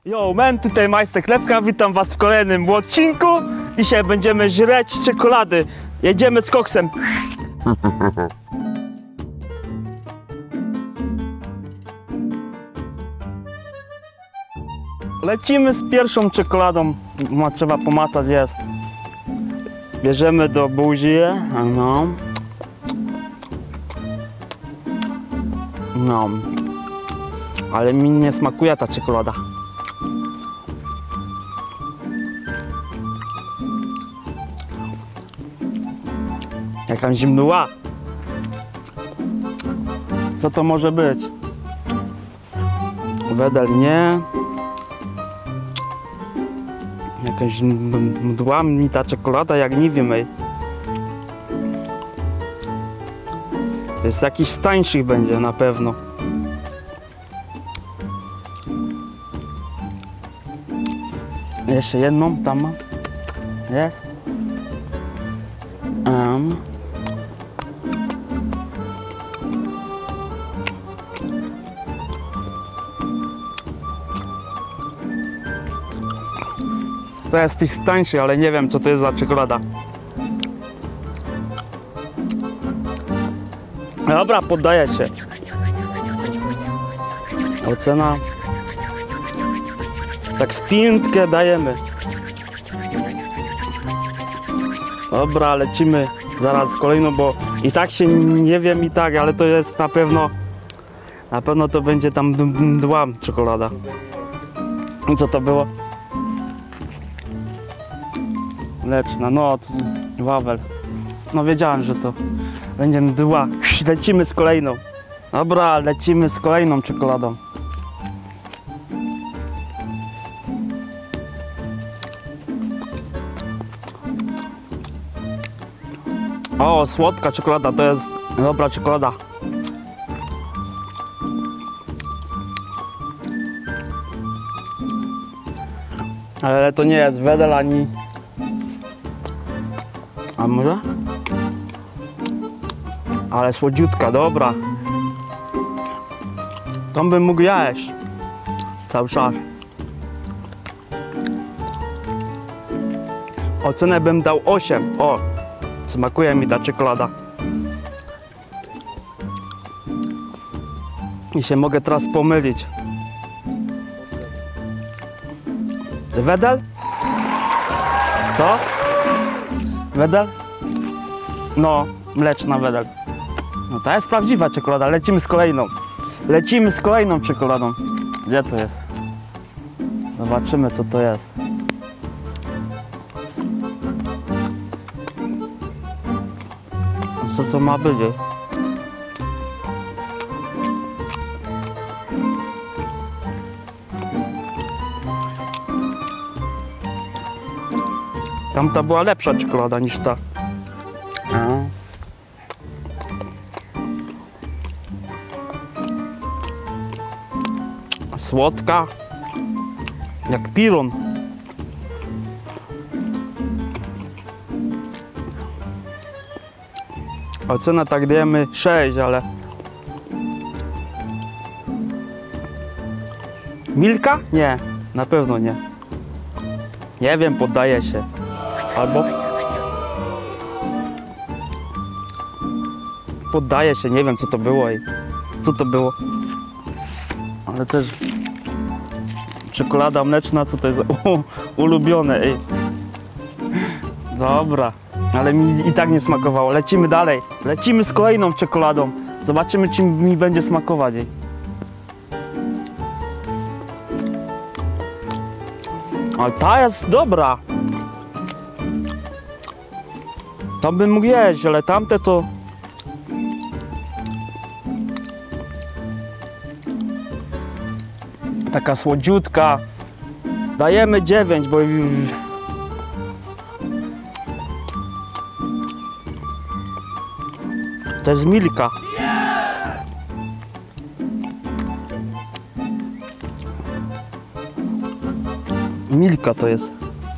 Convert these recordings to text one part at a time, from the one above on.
Yo, man, tutaj Majster Klepka, witam was w kolejnym odcinku. Dzisiaj będziemy żreć czekolady. Jedziemy z koksem. Lecimy z pierwszą czekoladą. Trzeba pomacać, jest. Bierzemy do buzi. No. No. Ale mi nie smakuje ta czekolada. Jakaś mdła. Co to może być? Wedel nie. Jakaś mdła mi ta czekolada, jak nie wiem, ej. To jest jakiś z tańszych będzie na pewno. Jeszcze jedną tam mam. Jest. To jest tych tańszy, ale nie wiem, co to jest za czekolada. Dobra, poddaję się. Ocena. Tak z 5 dajemy. Dobra, lecimy zaraz kolejną, bo i tak się nie wiem i tak, ale to jest na pewno to będzie tam mdła czekolada. I co to było? Mleczna, no wawel. No wiedziałem, że to będzie mdła. Lecimy z kolejną. Dobra, lecimy z kolejną czekoladą. O, słodka czekolada, to jest dobra czekolada. Ale to nie jest wedel ani... A może? Ale słodziutka, dobra. Tą bym mógł jeść cały czas. Ocenę bym dał 8. O, smakuje mi ta czekolada. I się mogę teraz pomylić. Wedel? Co? Wedel? No, mleczna wedel. No to jest prawdziwa czekolada. Lecimy z kolejną. Lecimy z kolejną czekoladą. Gdzie to jest? Zobaczymy, co to jest. Co to ma być? Tamta była lepsza czekolada niż ta. Słodka. Jak piron. Ocena tak dajemy 6, ale... Milka? Nie, na pewno nie. Nie wiem, poddaję się. Albo... Poddaję się, nie wiem, co to było. Co to było? Ale też... Czekolada mleczna, co to jest? Ulubione, ej. Dobra. Ale mi i tak nie smakowało. Lecimy dalej. Lecimy z kolejną czekoladą. Zobaczymy, czy mi będzie smakować jej. Ale ta jest dobra. Tam bym mógł jeść, ale tamte to... Taka słodziutka. Dajemy 9, bo... To jest Milka. Milka to jest.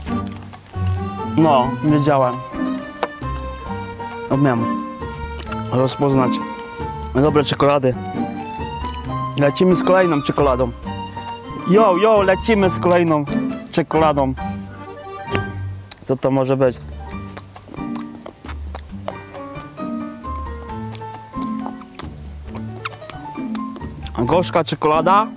No, wiedziałem. Umiałem rozpoznać dobre czekolady. Lecimy z kolejną czekoladą. Jo, lecimy z kolejną czekoladą. Co to może być? Gorzka czekolada.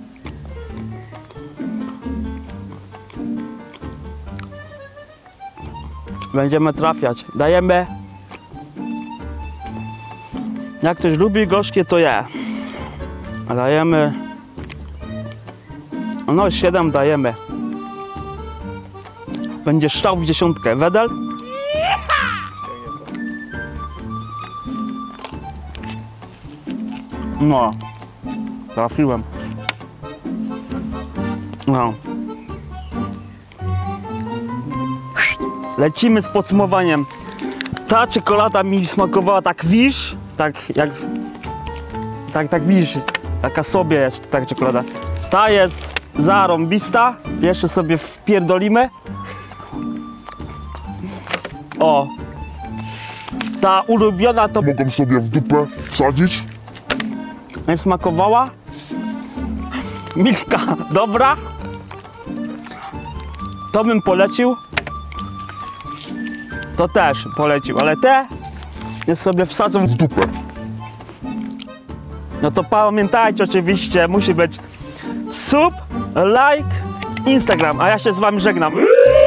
Będziemy trafiać. Dajemy. Jak ktoś lubi gorzkie, to je. Dajemy. No 7 dajemy. Będzie ształ w 10. Wedel? No. Trafiłem. No. Lecimy z podsumowaniem. Ta czekolada mi smakowała tak wisz, tak jak... Tak wisz, taka sobie jest ta czekolada. Ta jest zarąbista. Jeszcze sobie wpierdolimy. O. Ta ulubiona to... Mogę sobie w dupę wsadzić. Nie smakowała. Milka, dobra. To bym polecił. To też polecił, ale te jest sobie wsadzą W dupę. No to pamiętajcie oczywiście, musi być sub, like, Instagram, a ja się z wami żegnam.